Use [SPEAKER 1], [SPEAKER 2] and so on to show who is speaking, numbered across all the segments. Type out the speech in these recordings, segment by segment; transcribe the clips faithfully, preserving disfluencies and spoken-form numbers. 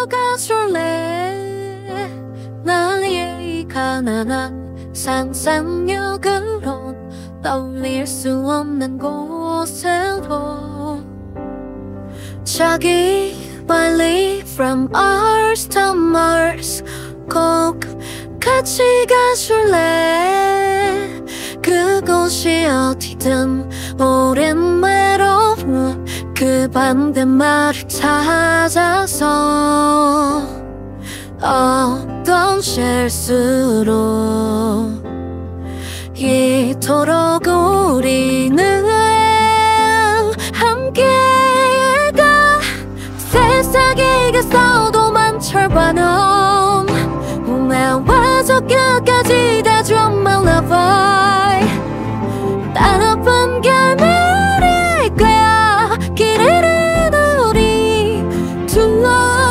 [SPEAKER 1] 가줄래 나의 가난한 상상력으로 떠올릴 수 없는 곳으로 자기 빨리 From Earth to Mars 꼭 같이 가줄래 그곳이 어디든 오랜 외로움 그 반대말을 찾아서 어떤 실수로 이토록 우리는 함께가 세상에 가서도만 절반은 나와서 끝까지 다 줘 my lover 따라쁜 결말일 거야 길 잃은 우리 둘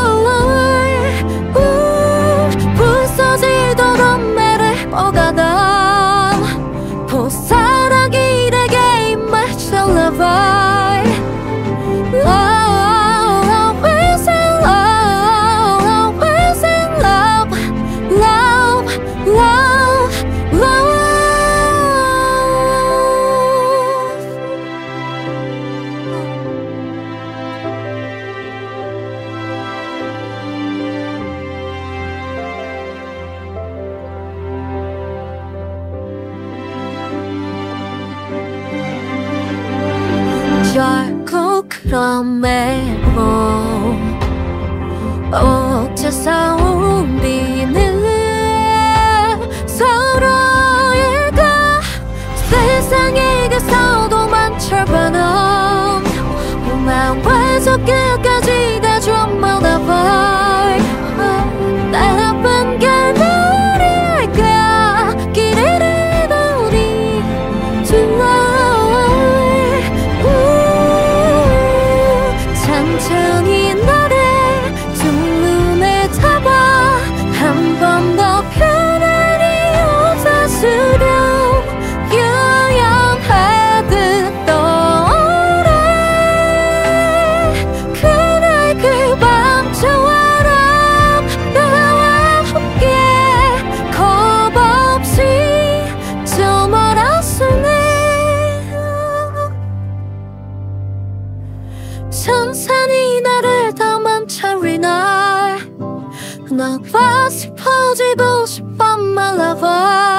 [SPEAKER 1] 부서지도록 매를 오가다 보살하기에게 image the lover 결국 그런 매로 어째서 우리는 서로의가 세상에 가서도만 절반은 나와서 끝까지 다 줘 my lover 따라쁜 결말일 거야 길 잃은 우리 둘 천천히 너를 두 눈에 잡아 한 번 더 편안히 웃어주렴 유연하듯 떠오래 그날 그 밤 저와람 나와 함께 겁 없이 저 멀었으네 천천히 나를 담은 차리 날 나와 슬퍼지고 싶어 my lover